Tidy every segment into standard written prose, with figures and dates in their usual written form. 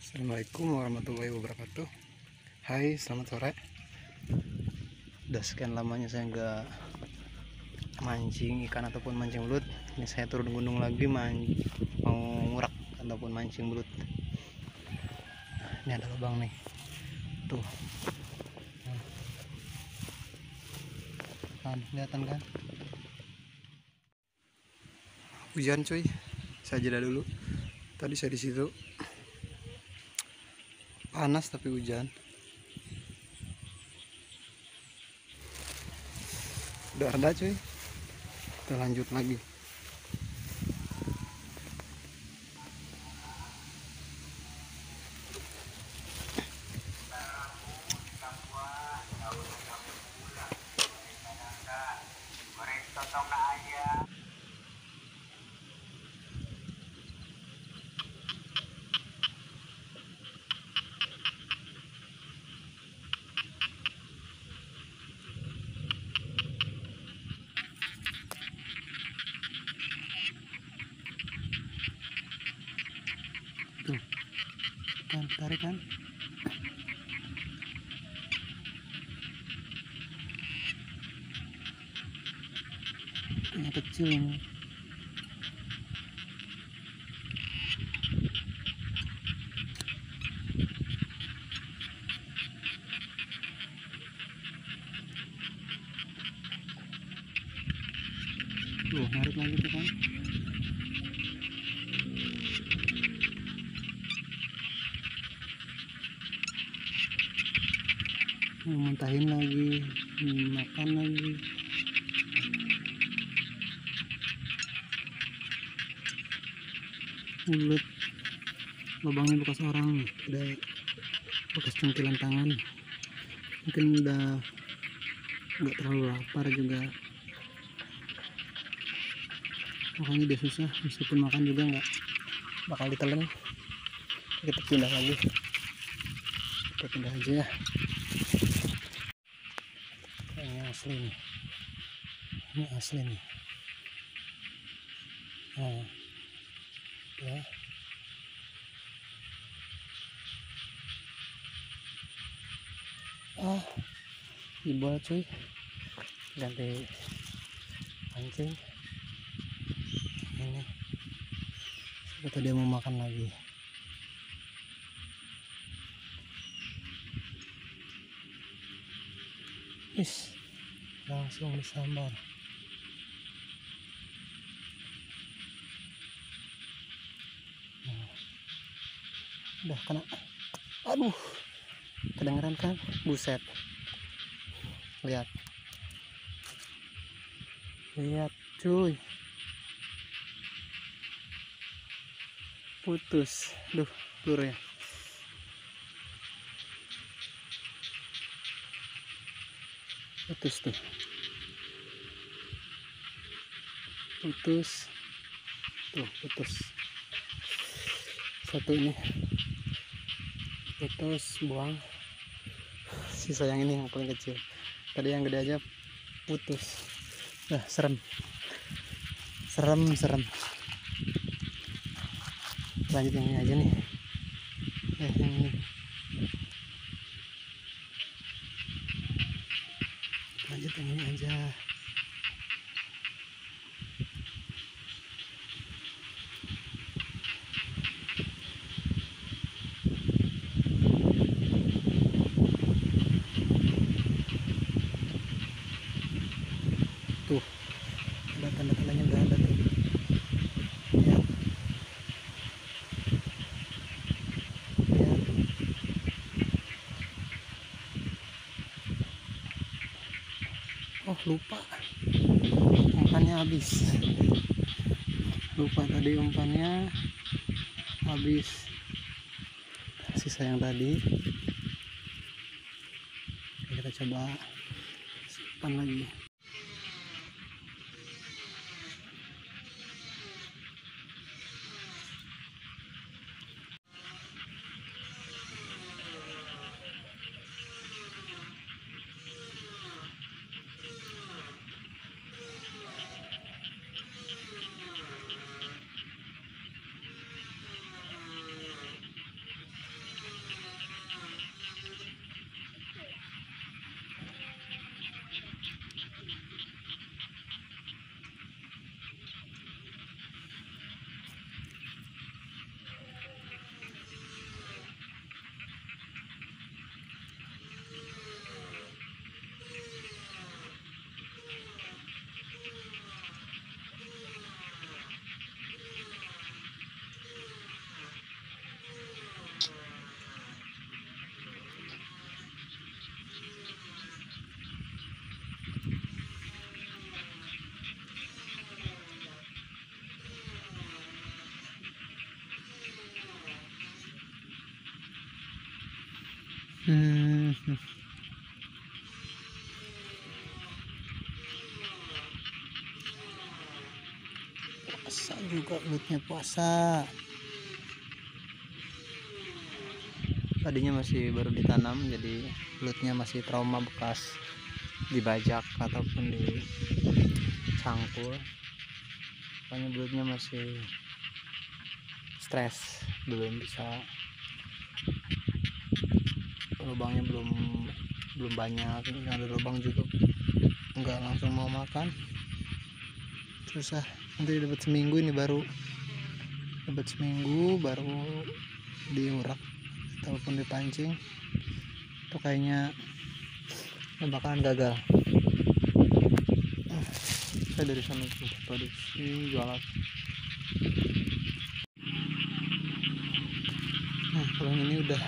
Assalamualaikum warahmatullahi wabarakatuh. Hai, selamat sore. Udah sekian lamanya saya nggak mancing ikan ataupun mancing belut. Ini saya turun gunung lagi mau ngurak ataupun mancing belut. Ini ada lubang nih, tuh kan, kelihatan kan? Hujan cuy, saya jeda dulu. Tadi saya di situ panas tapi hujan. Udah reda cuy, kita lanjut lagi. Tuh kan, tarik kan? Yang kecil ini. Tuh, narik lagi tuh kan. Muntahin lagi, makan lagi. Belut lubangnya bekas orang, ada bekas cengkilan tangan. Mungkin udah nggak terlalu lapar juga, makanya dia susah. Meskipun makan juga nggak bakal ditelan. Kita pindah lagi, kita pindah aja ya. Ini asli nih, ini asli nih. Nah, ya. Dibawa cuy, ganti pancing. Ini kita dia mau makan lagi. Langsung disambar. Udah kena. Aduh, kedengeran kan? Buset. Lihat cuy, putus. Duh, pelurnya putus tuh, putus satu ini putus, buang. Sisa yang ini yang paling kecil, tadi yang gede aja putus. Serem. Lanjut yang ini aja nih. Yang ini lanjut yang ini aja. Tuh, ada tanda-tandanya, udah ada tuh ya. Oh, lupa umpannya habis. Lupa tadi umpannya habis. Sisa yang tadi kita coba umpan lagi. Hmm. Puasa juga belutnya, puasa. Tadinya masih baru ditanam, jadi belutnya masih trauma bekas dibajak ataupun dicangkul. Makanya belutnya masih stres, belum bisa, lubangnya belum banyak. Ini ada lubang juga nggak langsung mau makan, susah. Nanti dapat seminggu, ini baru dapat seminggu baru diurak ataupun dipancing, itu kayaknya bakalan gagal. Saya dari sana tuh produksi jualan. Nah, kalau ini udah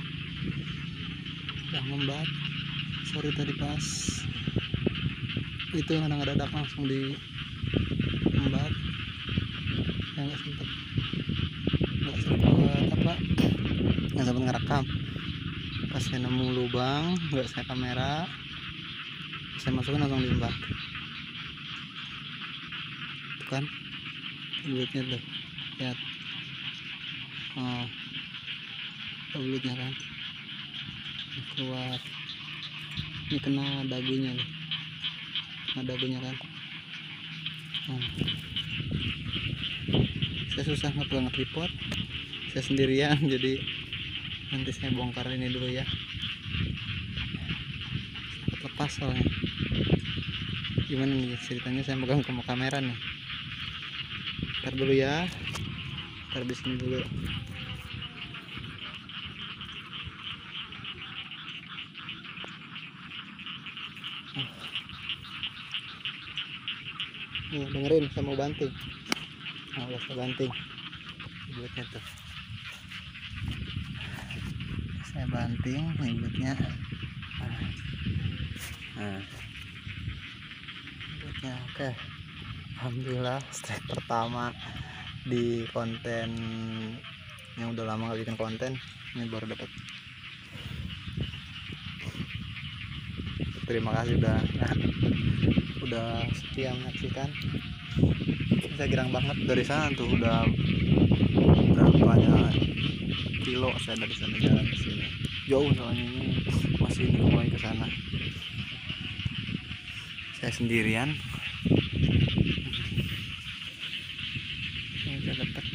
ngembat. Sorry tadi pas itu kadang dadak langsung di embat, ya nggak sempet ngerekam. Pas saya nemu lubang, nggak saya kamera, saya masukin langsung diembat. Tuh kan belutnya tuh, lihat. Oh, belutnya kan keluar, ini kena dagunya nih, kena dagunya kan. Saya susah ngepegang tripod, saya sendirian, jadi nanti saya bongkar ini dulu ya, lepas soalnya. Gimana nih ceritanya, saya pegang ke kamera nih. Ntar dulu ya, ntar di sini dulu. Nih dengerin, saya mau banting. Nah, udah saya banting bulutnya tuh, saya banting nih bulutnya. Nah, bulutnya oke. Alhamdulillah, strike pertama di konten yang udah lama gak bikin konten, ini baru dapat. Terima kasih udah setia menyaksikan. Saya girang banget dari sana tuh, udah berapa kilo saya dari sana jalan ke sini, jauh soalnya. Ini masih mulai ke sana, saya sendirian. Ini saya dapat.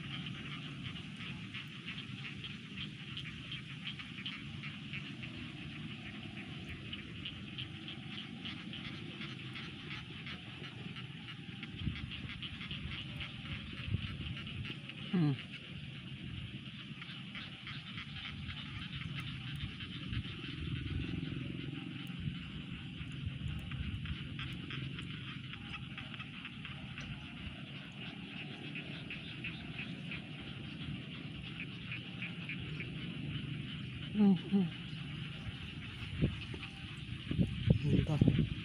Entah.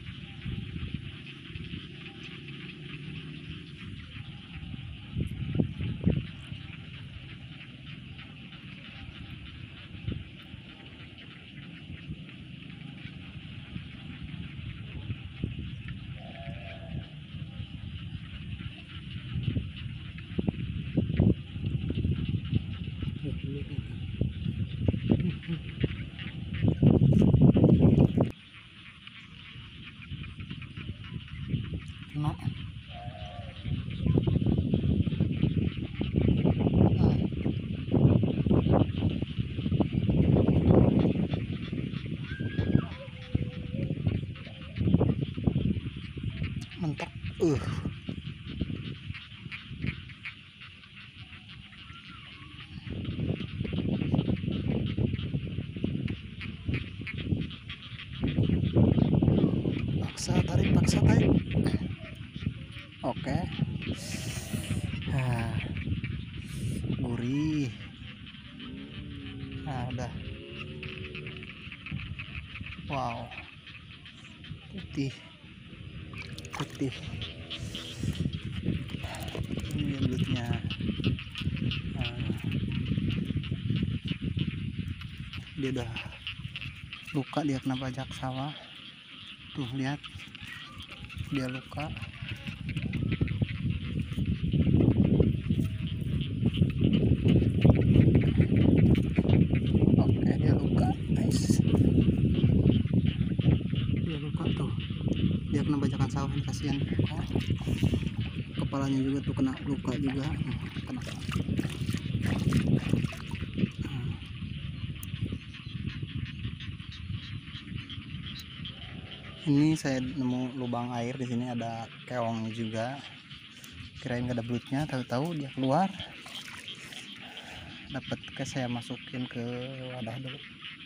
Kena. Mentok. Paksa tarik. Oke. Gurih. Nah, udah. Wow. Putih. Ini bulutnya. dia udah luka, dia kena bajak sawah tuh, lihat dia luka. Oke, dia luka, nice. Dia luka tuh, dia kena bajakan sawah, kasihan. Oh, kepalanya juga tuh kena luka juga. Kena. Ini saya nemu lubang air di sini, ada keongnya juga. Kirain gak ada belutnya, tahu-tahu dia keluar. Dapat, ke saya masukin ke wadah dulu.